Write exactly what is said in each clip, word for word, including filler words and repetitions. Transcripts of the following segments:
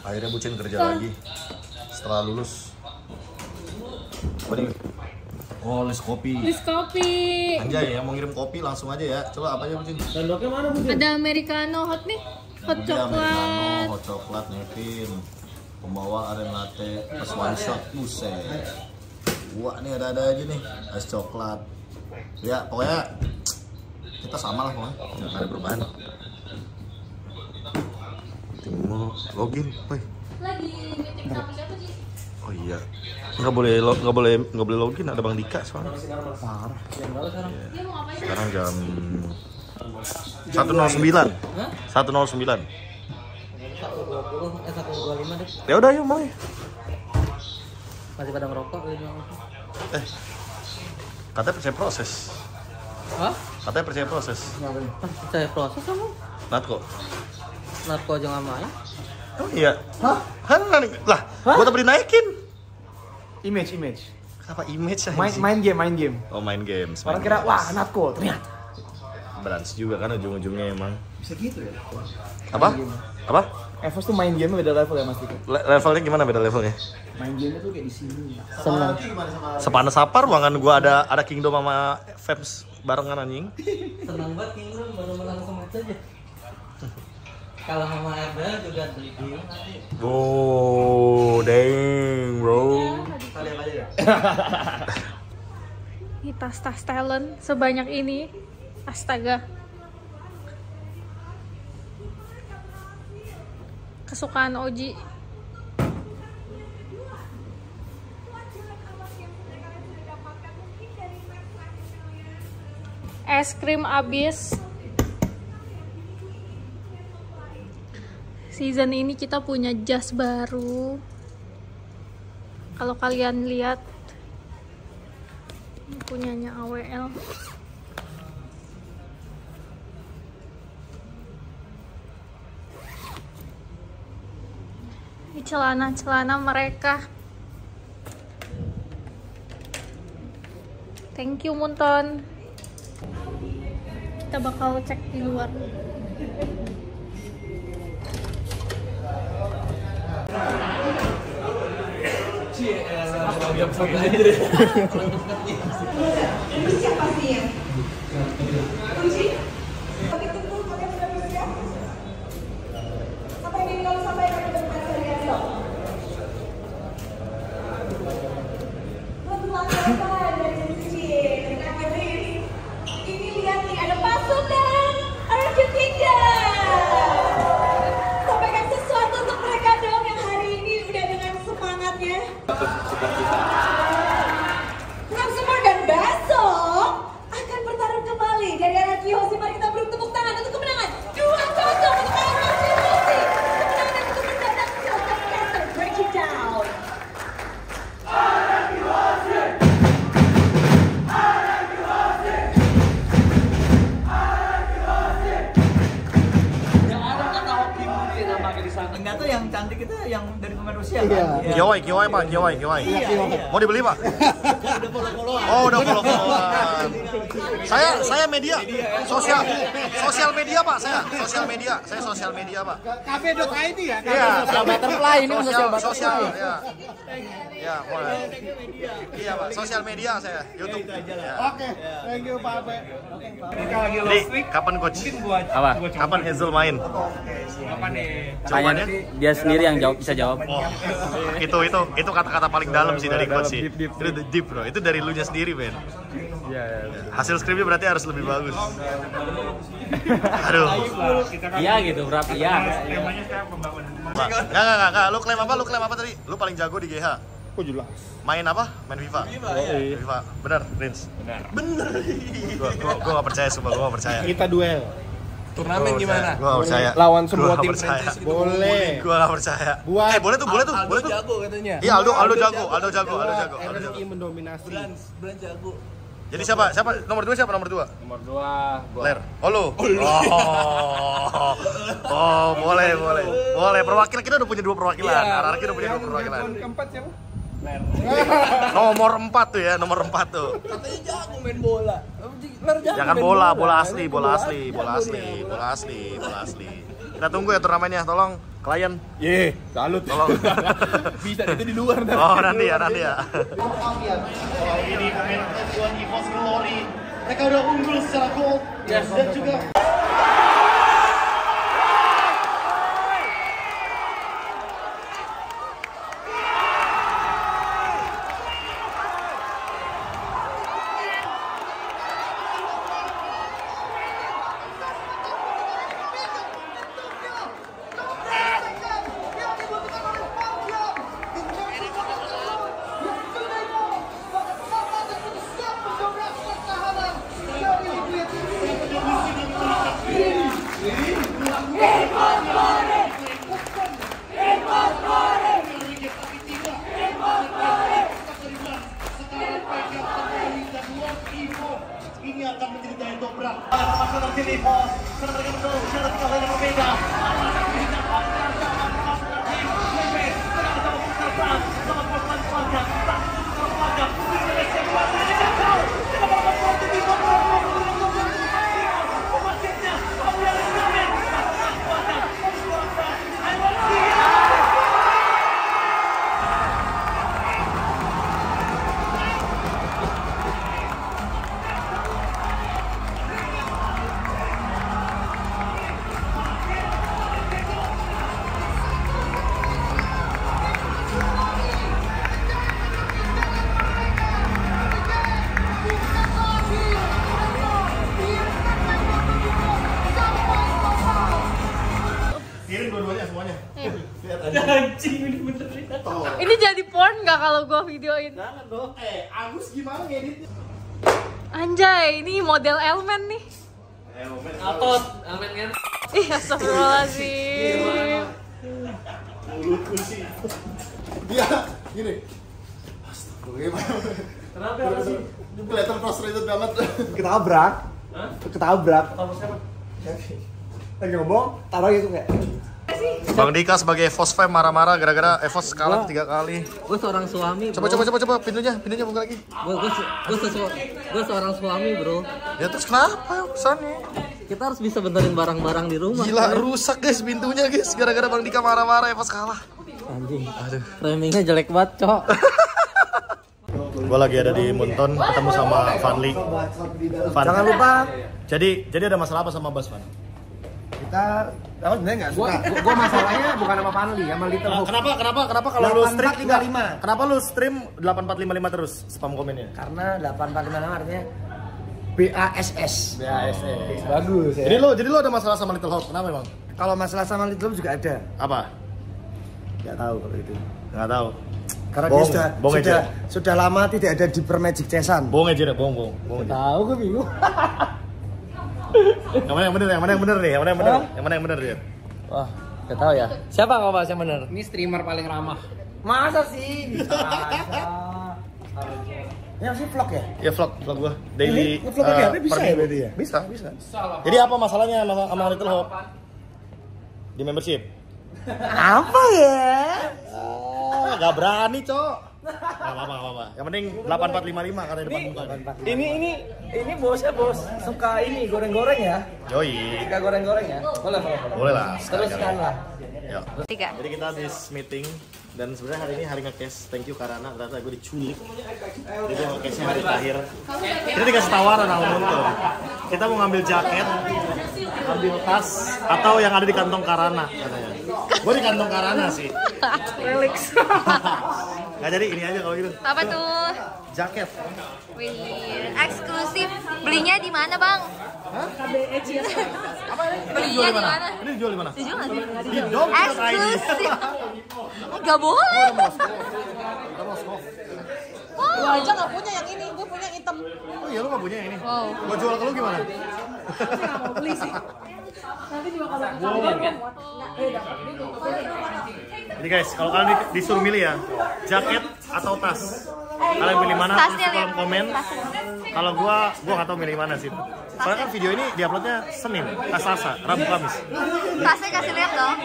Akhirnya Bucin kerja lagi setelah lulus. Apa nih? Oh, list kopi. List kopi. Anjay, yang mau ngirim kopi langsung aja ya. Coba apa aja Bucin? Sendoknya mana Bucin? Ada americano hot nih. Hot Udah, coklat. Americano, hot coklat, Nevin. Pembawa aren latte, plus one shot, buset. Wah, nih ada-ada aja nih, es coklat. Ya, pokoknya kita sama lah pokoknya. Jangan ada perubahan. Mau login, woi. Lagi meeting sama siapa sih? Oh iya. Nggak boleh lo- nggak boleh nggak boleh login, ada Bang Dika soalnya. Parah. Jam berapa sekarang? Dia mau ngapain? Sekarang jam satu nol sembilan. satu nol sembilan. satu dua puluh, eh satu dua puluh lima deh. Ya udah yuk mulai. Masih pada ngerokok lima. Eh. Katanya percaya proses. Hah? Katanya percaya proses. Ngapain? Ah, saya proses kamu. Natko. Narko aja nggak main. Oh iya. Hah? Kan lah, gua tadi naikin. Image, image. Kenapa image aja? Main, main game, main game. Oh, main games. Orang main kira, games. wah, Natko, ternyata. Berans juga kan ujung-ujungnya emang. Bisa gitu ya? Apa? Apa? Evos tuh main game beda level ya Mas Dika? Le- levelnya gimana beda levelnya? Main game tuh kayak di sini. Senang. Sepanas sapar banget gua ada ada Kingdom sama Vebs barengan anjing. Senang banget Kingdom baru menang sama itu aja. Kalau sama Eda juga beli dia nanti. Oh, dang, bro. Kalian aja ya? Ini tas-tas talent sebanyak ini. Astaga. Kesukaan Oji. Es krim abis. Season ini kita punya jas baru. Kalau kalian lihat, ini punyanya A W L. Ini celana-celana mereka. Thank you Munton. Kita bakal cek di luar. Siapa sih ya? Kunci? Pakai tutup, pakai sudah bersiap? Apa yang ingin kamu sampaikan untuk kalian dong? Selamat datang dari Kunci. Dengan Madrid. Ini lihat nih, ada pasukan Arjun Kingdom. Sampaikan sesuatu untuk mereka dong yang hari ini udah dengan semangatnya. Kurang semua dan besok akan bertarung kembali dari arah Kiyoshi. Mari kita beri tepuk tangan untuk kemenangan dua kosong untuk arah Kiyoshi. Kemenangan untuk mendatang Joseph Kessler. Break it down. Enggak tuh yang cantik itu yang dari pemain Rusia Iya. kan? Kiwai, Kiwai Pak, Kiwai, Kiwai. Mau dibeli Pak? Oh, udah follow-followan. Saya saya media, sosial sosial media Pak, saya sosial media, saya sosial media Pak. Cafe dot I D ya? Iya, Butterfly ini sosial sosial sosial ya. Ya, boleh. Iya Pak, sosial media saya, YouTube. Ya. Oke, thank you Pak Ape. Jadi kapan coach? Apa? Kapan Hazel main? Tanya dia sendiri yang jawab, bisa jawab. Oh, itu itu itu kata-kata paling dalam sih dari coach sih. Itu deep bro, itu dari lu nya sendiri Ben. Iya. Hasil skripnya berarti harus lebih bagus. Aduh. Iya gitu, berapa iya. Enggak enggak enggak enggak, lu klaim apa? Lu klaim apa tadi? Lu paling jago di G H. Kok jelas? Main apa? Main FIFA. Main FIFA. Bener, Rins. Bener. Bener. Gua gua gua enggak percaya, sumpah gua enggak percaya. Kita duel. Turnamen gimana? Gua enggak percaya. Lawan semua Gua nggak tim percaya. Prancis gitu. Boleh. Gua enggak percaya. Buat- Eh, boleh tuh, boleh tuh, boleh tuh. Jago katanya. Iya, Aldo Aldo jago, Aldo jago, Aldo jago, Aldo R jago. R I mendominasi. Brand jago. Jadi siapa? Siapa? Nomor dua siapa nomor dua? Nomor dua, gua. Ler. Oh lu. Oh. Oh, boleh, boleh. Boleh. Perwakilan kita udah punya dua perwakilan. Iya. Arah kita udah punya dua perwakilan. Yang keempat siapa? Nomor empat tuh ya, nomor empat tuh. Katanya jago main bola. Ler jago. Jangan main Ya bola, bola asli, bola asli, Jago bola asli, bola asli, bola asli. Kita tunggu ya turnamennya, tolong klien. Ye, salut. Tolong. Bisa itu di luar nanti. Oh, nanti ya, nanti ya. Ini pemain F satu EVOS Glory. Mereka udah unggul secara gol dan juga ini akan menjadi daya dobrak. Masalah sini pos, karena mereka menang secara tiga kali berbeda. Kirim dua-duanya semuanya. Anjing ini bener nih. Ini jadi porn nggak kalau gue videoin? Jangan dong. Eh, Agus gimana ngeditnya? Anjay, ini model Elmen nih. Atot, amin kan? Ih, astagfirullahaladzim. Mulutku sih. Dia gini. Astagfirullah. Kenapa sih? Kelihatan frustrated banget. Ketabrak. Hah? Ketabrak. Tahu siapa? Lagi ngomong, taruh gitu kayak. Bang Dika sebagai EVOS fan marah-marah gara-gara EVOS kalah tiga kali. Gue seorang suami. Coba coba coba coba pintunya, pintunya buka lagi. Gue gue gue gue seorang suami bro. Ya terus kenapa urusannya? Kita harus bisa benerin barang-barang di rumah. Gila, kan? rusak guys pintunya guys gara-gara Bang Dika marah-marah EVOS kalah. Anjing. Aduh. Framingnya jelek banget cok. Gue lagi ada di Munton ketemu sama Vanli. Van. Jangan lupa Jadi jadi ada masalah apa sama Bas Van? kita, aku sebenarnya nggak suka. Gua, gua masalahnya bukan sama Panli, sama Little Hope. Kenapa kenapa kenapa kalau lu stream delapan empat lima lima. Kenapa lu stream delapan empat lima lima terus spam komennya? Karena delapan empat lima lima artinya B A S S. B A S S. Bagus ya. Jadi lo jadi lo ada masalah sama Little Hope. Kenapa emang? Kalau masalah sama Little Hope juga ada. Apa? Nggak tahu kalau itu. Nggak tahu. Karena Bohong, dia sudah bohong sudah, aja. sudah lama tidak ada di Per Magic Cesan. Bohong aja deh, bohong bohong. Bohong aja. Tahu gue bingung. Yang mana yang bener? Yang mana yang bener nih? Yang mana yang bener? Yang mana yang bener dia? Wah, gak tahu ya. Siapa kau bahas yang bener? Ini streamer paling ramah. Masa sih? Bisa aja. Ini sih vlog ya? Ya vlog, vlog gua daily. Ini vlog uh, H P bisa per ya minggu. berarti ya? Bisa, bisa. Jadi apa masalahnya sama, sama Little Hope? Di membership? Apa ya? Ah, gak berani, Cok. Gak apa-apa, gak apa-apa. Yang penting delapan empat lima lima katanya depan muka. Ini ini ini bosnya bos suka ini goreng-goreng ya? Yoi. Suka goreng-goreng ya? Boleh boleh boleh. Boleh lah. Teruskan lah. Yuk. Tiga. Jadi kita habis meeting dan sebenarnya hari ini hari nge-cash. Thank you karena ternyata gue diculik. Jadi gue nge-cashnya hari terakhir. Kita dikasih tawaran sama Munton. Kita mau ngambil jaket, ambil tas, atau yang ada di kantong Karana katanya. Gue di kantong Karana sih. Relix. Nggak jadi ini aja kalau gitu. Apa tuh? Jaket. Wih, eksklusif. Belinya di mana, Bang? Hah? Apa ini? Belinya di mana? Ini dijual di mana? Dijual nggak sih? Di dom Eksklusif. Gak boleh. Gua aja nggak punya yang ini, gue punya yang hitam. Oh iya lu nggak punya yang ini? Wow. Gua jual ke lu gimana? Saya nggak mau beli sih. Nanti juga kalau kalian kan? Jadi guys, kalau kalian di- disuruh milih ya, jaket atau tas, kalian pilih mana? Tulis di Tasnya kolom lihat. komen. Kalau gua, gua nggak tahu milih mana sih. Soalnya kan video ini diuploadnya Senin, eh, Selasa, Rabu, Kamis. Tasnya kasih lihat dong.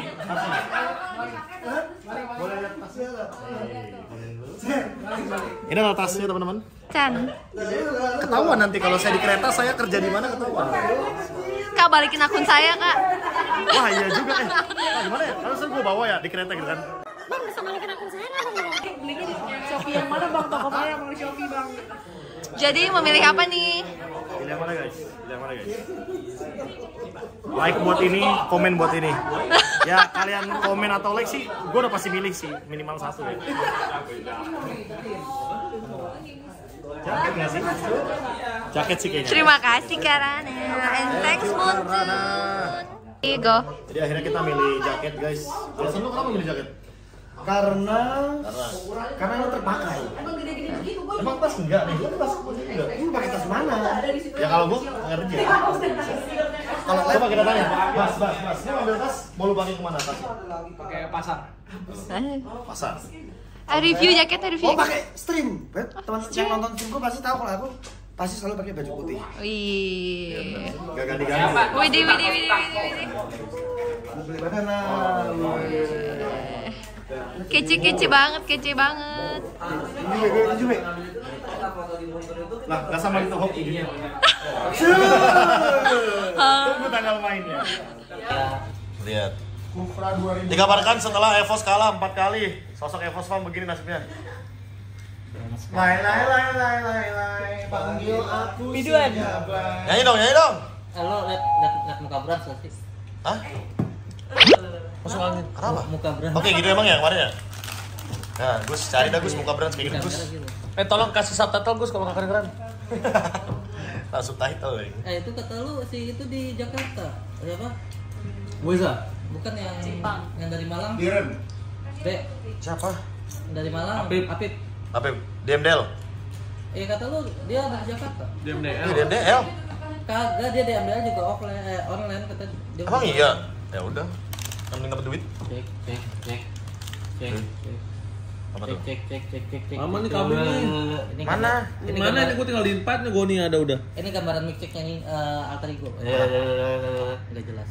Ini adalah tasnya teman-teman. Chan. Ketahuan nanti kalau saya di kereta saya kerja di mana ketahuan. Kak, balikin akun saya, Kak. Wah iya juga eh. Nah, gimana ya? Harusnya gue bawa ya di kereta gitu kan. Bang, bisa balikin akun saya nggak, Bang? Belinya di Shopee yang mana, Bang? Toko mana yang di Shopee, Bang? Jadi memilih apa nih? Pilih yang mana guys? Pilih yang mana guys? Like buat ini, komen buat ini. Ya kalian komen atau like sih, gue udah pasti milih sih minimal satu ya. Jaket nggak sih? Jaket sih kayaknya. Terima kasih Karana. And thanks Moon. Here you go. Jadi akhirnya kita milih jaket guys. Alasan lu kenapa milih jaket? Karena Karena karena lo terpakai. emang tas enggak nih? Lu tas enggak? Lu pakai tas mana? Ya kalau gua ngerti. Kalau coba kita tanya, Mas, Mas, Mas, lu ambil tas mau lu pakai kemana tasnya? Pakai pasar. Pasar. I review jaketnya, review. Oh pakai stream. Teman yang nonton stream gua pasti tahu kalau aku pasti selalu pakai baju putih. Wih. Gak ganti-ganti. Widih, widih, widih, widih. Mau beli mana? Kece-kece banget, kece banget. Ini gue lanjut gue. Lah, gak sama itu hoki dia. Tunggu tanggal mainnya. Lihat. Dikabarkan setelah Evos kalah empat kali, sosok Evos Farm begini nasibnya. Lai lai lai lai lai lai panggil aku Biduan. Nyanyi dong, nyanyi dong. Eh, lo liat, liat, liat muka Brans gak sih? Hah? Masuk angin. Kenapa? Muka Brans. Oke, gitu emang ya kemarin ya? Nah, Gus cari dah Gus muka Brans kayak gitu Gus. Eh, tolong kasih subtitle Gus kalau nggak keren-keren. Langsung title nih. Eh, itu kata lu si itu di Jakarta. Siapa? Wiza. Bukan yang yang dari Malang. Diren. Dek, Siapa? dari Malang. Apip. Apip. Apa? D M D L. Eh, kata lu dia dari Jakarta. D M D L. Ini D M D L. Kagak, dia D M D L juga offline, eh, online kata dia. Emang iya? Ya udah. Yang penting dapat duit. Cek, cek, cek. Cek, cek. Apa Cek, tuh? cek, cek, cek, cek, cek. Aman nih kabel nih. Ini Mana? gambar- Ini Mana gambar- ini gue tinggal di empat nih, gue nih ada udah. Ini gambaran mic check yang uh, alter ego. Udah jelas.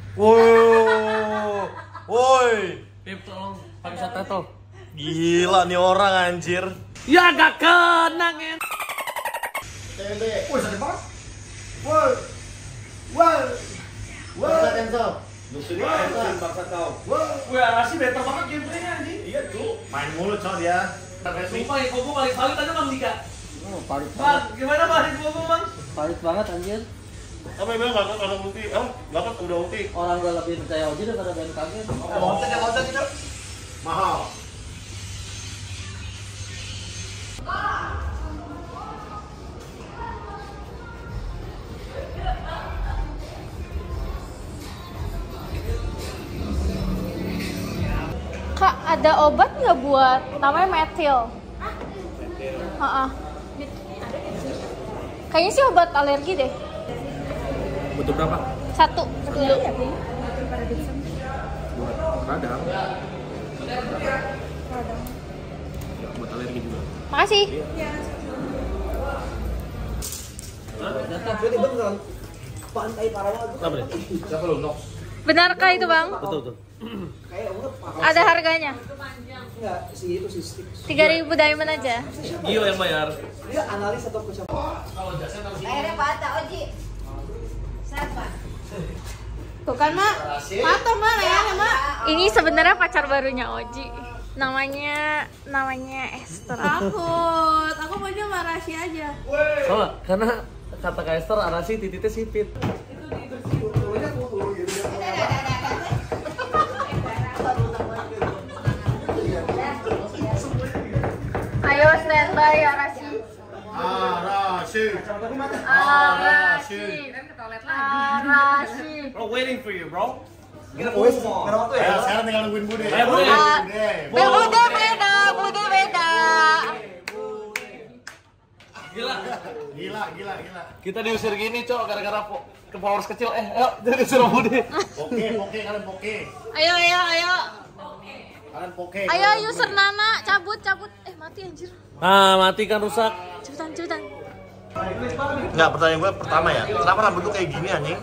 Woi. Woi. Pip tolong pakai subtitle. Gila nih orang anjir. Ya gak kena ngen. Woi sakit banget. Woi. Woi. Woi. Cancel. Bangsa kau. Gue arasi better banget gameplaynya anjing. Iya tuh. Main mulu cow dia. Sumpah ya, gue paling valid aja Bang Dika. Oh, valid Bang, banget. gimana valid gue Bang? Valid banget anjir. Apa yang bilang gak ada ulti? Oh, gak kan udah ulti. Orang gue lebih percaya Oji daripada B M K G. Loncat ya loncat kita. Mahal. Kak, ada obat nggak buat namanya metil? Heeh. Kayaknya sih obat alergi deh. Butuh berapa? Satu dulu. Radang. Buat alergi juga. Makasih. Jadi beneran pantai Parawal itu. Apa nih? Siapa lu? Nox. Benarkah itu bang? Betul betul. Kayak udah Ada harganya? enggak si itu si stick. Tiga ribu diamond aja. Gio yang bayar. Dia analis atau kecap. Akhirnya patah Oji. Siapa? Tuh kan mak, patah mak ya mak. Ini sebenarnya pacar barunya Oji. Namanya namanya Esther. Takut, aku maunya sama Arashi aja. Soalnya karena kata Kak Esther Arasi tititnya sipit. Ayo standby Arashi. Arashi. Arashi. Arashi. Bro, waiting for you, bro. Kita wes enggak waktu ya. Ya, sekarang tinggal nungguin Bude. Ayo, Bude. Bude Bude beda, Bude beda. Gila. Gila, gila, gila. Kita diusir gini, Cok, gara-gara po ke followers kecil. Eh, ayo, jadi disuruh Bude. Poke, poke, kalian poke. Ayo ayo ayo. Kalian poke. Ayo user Nana cabut cabut. Eh mati anjir. Ah, mati kan rusak. Cepetan cepetan. Enggak, pertanyaan gue pertama ya. Kenapa rambut lu kayak gini anjing?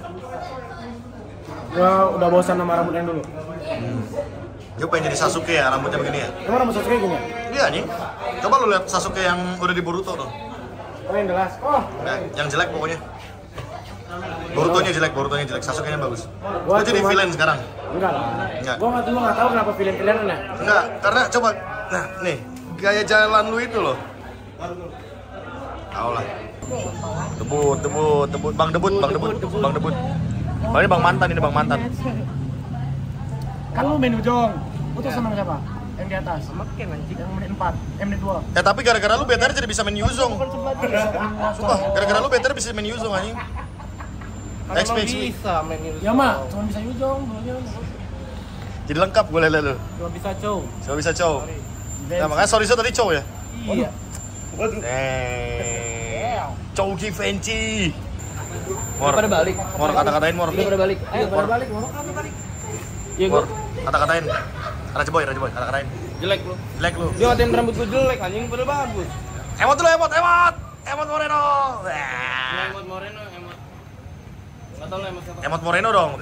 Gua udah bosan sama rambut yang dulu. Gue pengen jadi Sasuke ya, rambutnya begini ya. Emang rambut Sasuke gini? Iya anjing. Coba lu lihat Sasuke yang udah di Boruto tuh. Oh yang jelas. Oh, Nah, yang jelek pokoknya. Borutonya jelek, Borutonya jelek, Sasuke-nya bagus. Gua jadi villain sekarang. Enggak lah. Enggak. Gua nggak gua nggak tahu kenapa villain-villainan. Enggak, karena coba, nah nih gaya jalan lu itu loh. Tahu lah. Debut, debut, debut, bang debut, bang debut, bang debut. Oh ini bang mantan, ini bang mantan. Kan lu main ujung. Lu tuh sama siapa? Yang di atas. Sama Ken anjing. Yang menit empat, eh menit dua. Ya tapi gara-gara lu better jadi bisa main Yuzong. Sumpah, gara-gara lu better bisa main Yuzong anjing. X P X P. Bisa main Yuzong. Ya mak, cuma bisa ujung. Jadi lengkap gue liat lu. Cuma bisa cow. Cuma bisa cow. Nah makanya sorry so tadi cow ya. Iya. Waduh. Eh. Cow Givenchy. Mor. Pada balik. Mor kata-katain Mor. Udah pada balik. Ayo pada balik. Mau kamu balik. Iya gua. Mor kata-katain. Raja Boy, Raja Boy, kata-katain. Jelek lu. Jelek lu. Dia ngatain rambut gua jelek anjing padahal bagus. Emot dulu, emot, emot. Emot Moreno. Emot Moreno, emot. Enggak tahu lah emot siapa. Emot Moreno dong.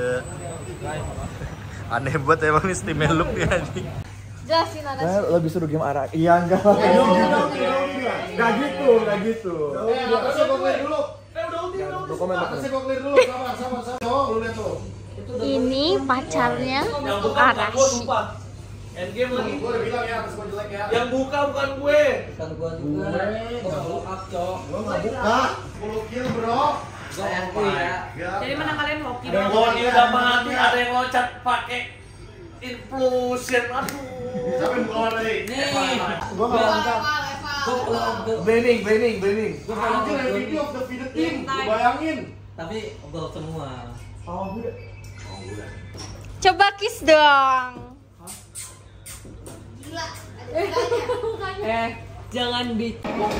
Aneh banget emang nih Steam Look dia anjing. Jelasin ada sih. Lebih seru game arah. Iya enggak. Enggak gitu, enggak gitu. Eh, atasnya gua clear dulu. Eh, udah ulti, udah ulti. Atasnya gua clear dulu. Sabar, sabar, sabar. Oh, lu lihat tuh. Ini pacarnya Arashi. Endgame lagi. Gua udah bilang ya atas gua jelek ya. Yang buka bukan gue. Bukan gua juga. Gue up, Cok. Gua enggak buka. sepuluh kill, Bro. Sayang ya. Jadi mana kalian hoki Ada dong? yang udah mati, ada yang loncat pakai implosion. Aduh. Siapa yang buka warna nih? Nih. Gua enggak buka. Blending, blending, blending. Gua anjir ada video of the video team. Gua bayangin. Tapi gol semua. Oh, udah. Coba kiss dong. Eh, jangan bi.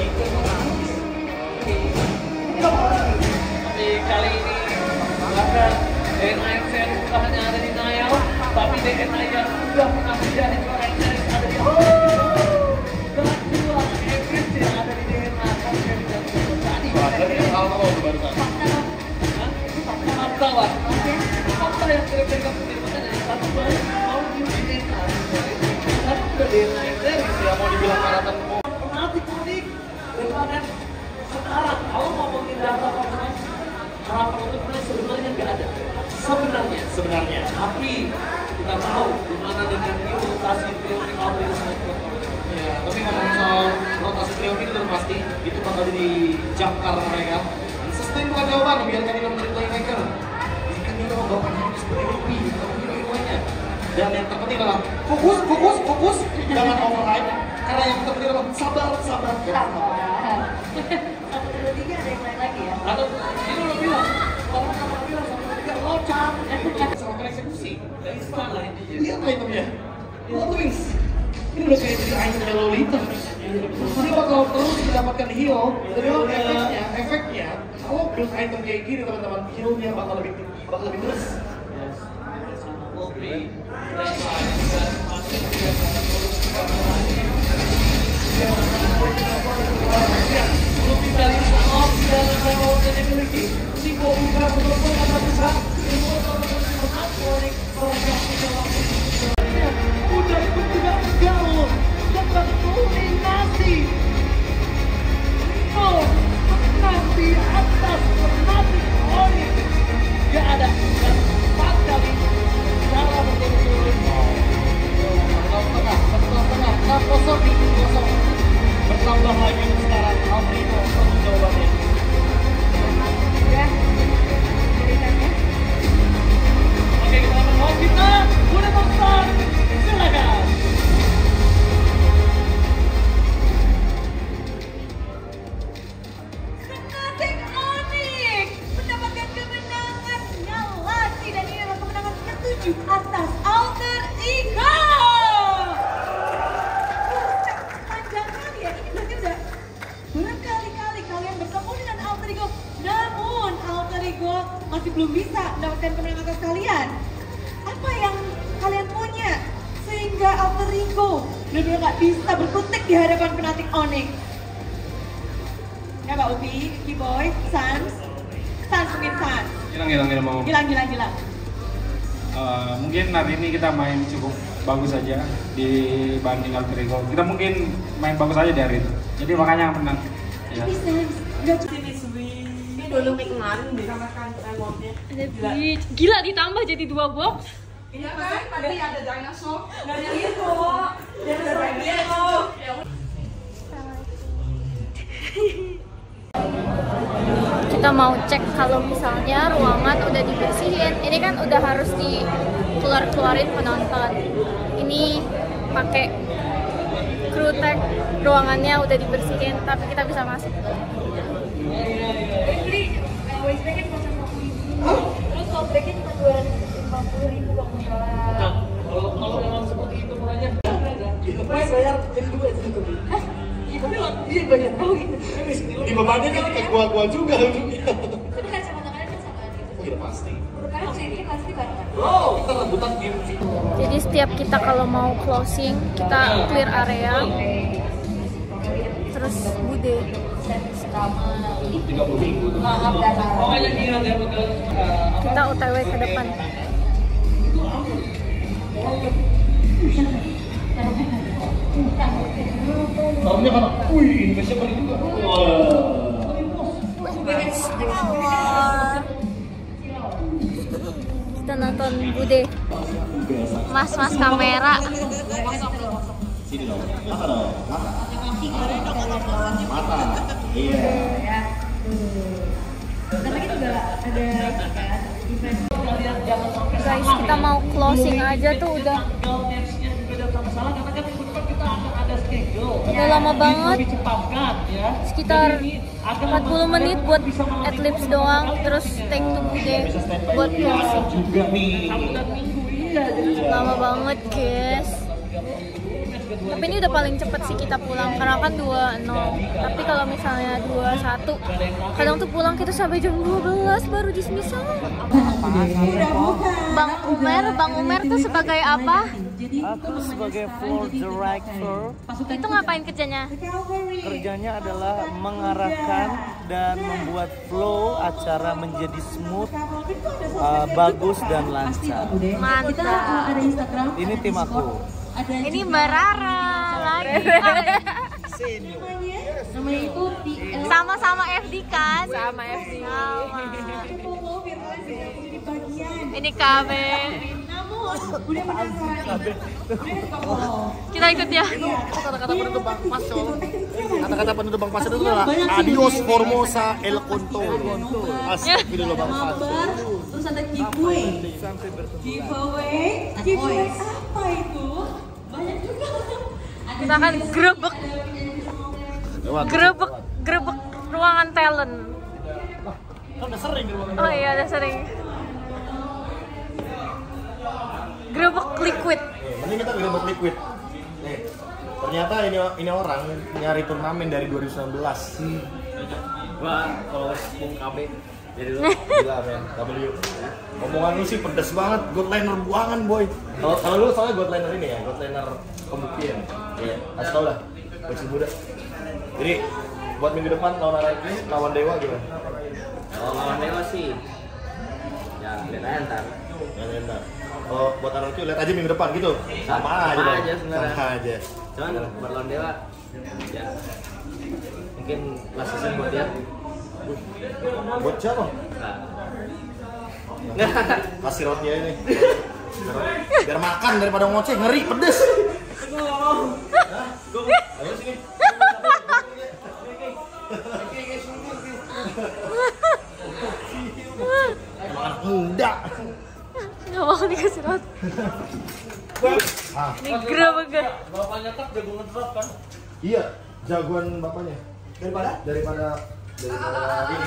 Tapi kali ini bahkan D N A F C bukan hanya ada di Nayal, tapi D N A yang sudah pernah menjadi juara yang ada di dan dua Everest yang ada di D N A akan menjadi tadi. Dari Alto barusan. Fakta lah. Fakta yang kira-kira kemudian dari satu baru mau di D N A. Satu ke D N A Everest yang mau dibilang karatan mati kuning. Dan sekarang kalau ngomongin data performance harapan untuk play sebenarnya nggak ada sebenarnya sebenarnya tapi kita tahu dimana dengan ini rotasi triumphing out itu ya tapi ngomongin soal rotasi triumphing itu pasti itu bakal jadi jangkar mereka sustain bukan jawaban biarkan ini menjadi playmaker biarkan ini membawakan hero seperti Ruby atau hero-heronya dan yang terpenting adalah fokus fokus fokus jangan overhype karena yang terpenting adalah sabar sabar sabar Satu, dua, tiga ada yang lain lagi ya? atau ini lo bilang orang sama bilang sama tiga loncat sama eksekusi dari sana lihat itemnya plot twist ini udah kayak jadi item yang Lolita jadi bakal terus mendapatkan heal tapi lo efeknya efeknya kalau build item kayak gini teman-teman healnya bakal lebih bakal lebih terus belum bisa lihat off dan reward yang dimiliki Niko buka betul-betul kata bisa udah ikut juga gaul dan bakal dominasi oh menang di atas Fnatic Onyx gak ada dan empat kali cara berturut-turut tengah tengah tengah tengah kosong di kosong bertambah lagi sekarang Alfredo satu jawabannya Ya, berikan ya. oke kita akan mau kita udah pesan silakan Fnatic Onyx mendapatkan kemenangan Galasi dan ini adalah kemenangan ketujuh atas Alter Ego. Panjang kali ya, ini berarti udah berkali-kali kalian bertemu dengan Alter Ego, namun Alter Ego masih belum bisa mendapatkan kemenangan atas kalian. Apa yang kalian punya sehingga Alter Ego benar-benar nggak bisa berkutik di hadapan Fnatic Onyx? Ya Mbak Upi, Kiboy, Sans, Sans mungkin Sans. Gilang, gilang, gilang mau. Gilang, gilang, gilang. Uh, mungkin hari ini kita main cukup bagus saja dibanding Alter Ego. Kita mungkin main bagus aja di hari itu. Jadi makanya menang. Ya. Tapi Sans, nggak cuma ini sweet dulu kayak kemarin ditambahkan remote-nya. Ada beach. Gila ditambah jadi dua box. Iya kan? Tadi ada dinosaur. Nggak ada itu. Ada dinosaur. Kita mau cek kalau misalnya ruangan udah dibersihin. Ini kan udah harus dikeluar-keluarin penonton. Ini pakai crew tag, ruangannya udah dibersihin, tapi kita bisa masuk. Terus softbacknya cuma dua ratus lima puluh ribu kalau nggak salah. Kalau kalau memang seperti itu murahnya, itu bayar jadi dua itu. Tapi dia banyak tahu itu. Di bebannya kan kayak gua-gua juga ujungnya. Tapi kacamata kalian kan sama gitu. Oh iya pasti. Karena sini pasti bareng. Oh, kita rebutan game sih. Jadi setiap kita kalau mau closing, kita clear area. Terus bude. tiga puluh ribu. Makanya ingat ya betul. Kita O T W ke depan. Tahunya kan, wih, Indonesia balik juga. Kita nonton bude. Mas-mas kamera. Sini dong. Mata dong. Mata. Mata. Iya. Tapi kita juga ada event. Guys, kita mau closing aja tuh udah udah lama banget, sekitar empat puluh menit buat adlibs doang, terus take to bude buat closing. Lama banget guys. Tapi ini udah paling cepet sih kita pulang, karena kan dua nol. Tapi kalau misalnya dua satu, kadang tuh pulang kita sampai jam dua belas baru dismissal. Bang Umer, Bang Umer tuh sebagai apa? Aku sebagai floor director. Itu ngapain kerjanya? Kerjanya adalah mengarahkan dan membuat flow acara menjadi smooth, uh, bagus dan lancar. Mantap. Ini tim aku. Ini Mbak Rara lagi. Namanya itu Sama-sama F D kan? Sama F D. Ini K B. Kita ikut ya. Kata-kata penutup Bang Paso. Kata-kata penutup Bang Paso itu adalah adios Formosa El Conto. Astagfirullah Bang Paso. terus ada giveaway. Giveaway. Giveaway apa itu? Banyak juga. Kita akan grebek. Grebek, grebek ruangan talent. Kan udah sering di ruangan. Oh iya, udah sering. Grebek liquid. Mending kita grebek liquid. Nih, ternyata ini ini orang nyari turnamen dari dua ribu sembilan belas. Wah, kalau Bung K B jadi lu gila men, W. Omongan lu sih pedes banget, godliner buangan boy. Kalau kalau lu soalnya godliner ini ya, godliner pembuktian. Iya, kasih tau lah, bocil muda. Jadi buat minggu depan lawan Araki, lawan Dewa gimana? kalau lawan Dewa sih ya lihat aja ntar. Ya ntar. Kalau buat Araki lihat aja minggu depan gitu. Sama aja Sama dong. aja sebenarnya. Sama aja. Cuman buat lawan Dewa ya mungkin last season buat dia. Buat siapa? Nah. Kasih rotinya ini. Biar makan daripada ngoceh, ngeri, pedes. Ayo sini. Emang anak muda. Gak mau dikasih roti. Ah. Ini grebek. Bapaknya tak jago ngedrop kan? Iya, jagoan bapaknya. Daripada? Daripada daripada ini.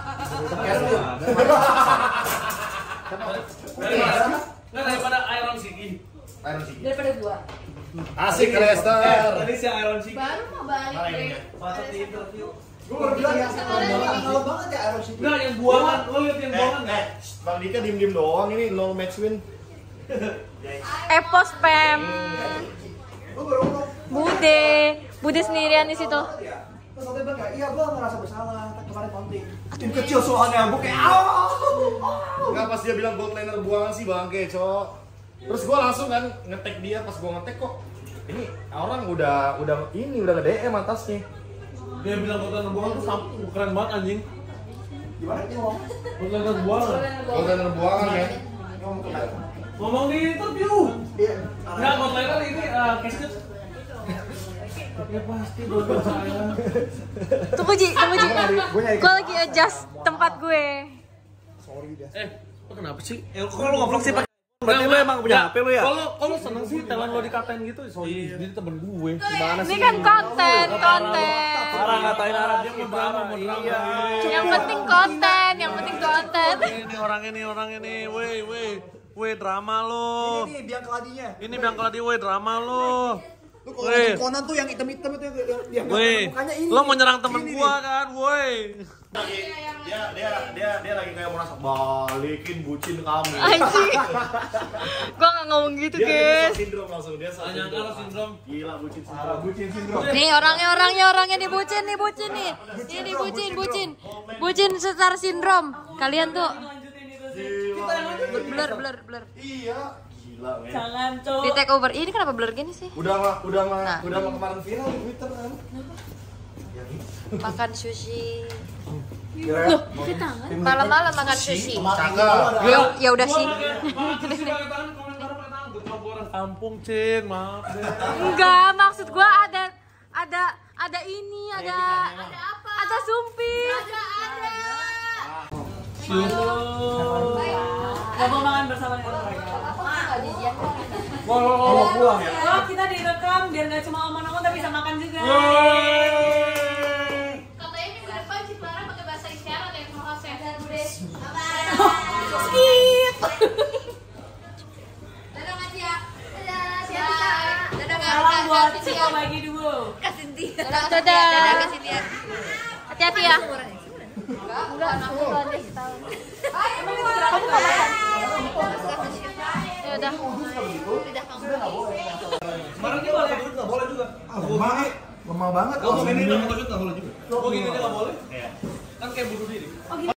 Nggak daripada Iron Sigi. Iron Sigi. Daripada gua. Asik Lester. Tadi si Iron Sigi. Baru mau balik. Pas di interview. Gue baru bilang ya, kalau banget ya Iron City. Enggak, yang buangan, lo lihat yang buangan Eh, eh, Bang Dika diem-diem doang ini no match win. Epos Pem. Bude, Bude sendirian di situ. Terus waktu itu bilang, iya gue ngerasa bersalah, kemarin konting. Tim kecil soalnya, gue kayak aww. Enggak, pas dia bilang godliner buangan sih bangke, cok. Terus gue langsung kan ngetek dia, pas gue ngetek kok ini orang udah udah ini udah nge-D M atasnya. Dia bilang kota buangan tuh sampul, keren banget anjing. Gimana ngomong? Kontainer buangan. Kontainer buangan ya. Ngomong di interview. Enggak, kontainer ini uh, casket. Ya pasti dodo saya. Tunggu Ji, tunggu Ji. Gue lagi adjust tempat gue. Eh, lo kenapa sih? Eh, kok lo nge-vlog sih pakai? Berarti lo emang punya H P lo ya? Kalau kalau seneng sih talent lo dikatain gitu. Sorry, dia temen gue. Gimana Ini kan konten, konten. Parah ngatain Arab dia mau drama, mau drama. Yang penting konten, yang penting konten. Ini orang ini, orang ini, weh, weh. Weh, drama lo. Ini biang keladinya. Ini biang keladi, weh, drama lo. Lu kalau Conan tuh yang hitam-hitam itu yang yang Weh, mukanya ini. lo mau nyerang temen gua kan, woi. Dia dia dia dia lagi kayak merasa balikin bucin kamu. Anjing. Gua nggak ngomong gitu, Dia guys. sindrom langsung dia Hanya kalau sindrom. Gila bucin sindrom. Bucin sindrom. Nih orangnya orangnya orangnya nih bucin nih bucin nih. Ini bucin bucin. Bucin star sindrom. Kalian tuh blur blur blur. Iya. Gila, men. Jangan, Cok. Di take over. Ini kenapa blur gini sih? Udah mah udah mah Nah. udah mah kemarin viral di Twitter kan. Makan sushi. Loh, Malam-malam makan sushi. Cakep. Ya, ya udah sih. Kampung, Cin, maaf deh. Enggak, maksud gua ada ada ada ini, ada ada apa? Ada sumpit. Ada ada. Gak mau makan bersama dengan mereka. Mau pulang ya? Wah, kita direkam biar gak cuma omong-omong tapi bisa makan juga. Katanya minggu depan Ciplara pakai bahasa isyarat yang mau saya bude. Skip. Dadah Kak Cia. Dadah Cia. Dadah Kak. Salam buat Ciko bagi dulu. Dadah. Dadah Kak Cynthia. Hati-hati ya. Enggak, enggak, aku tuh ada setahun. Ya udah. Udah kamu. Kemarin dia boleh. Enggak boleh juga. Ah, lemah, lemah banget. Kalau ini enggak boleh juga. Oh, gini aja enggak boleh? Iya. Kan kayak bunuh diri.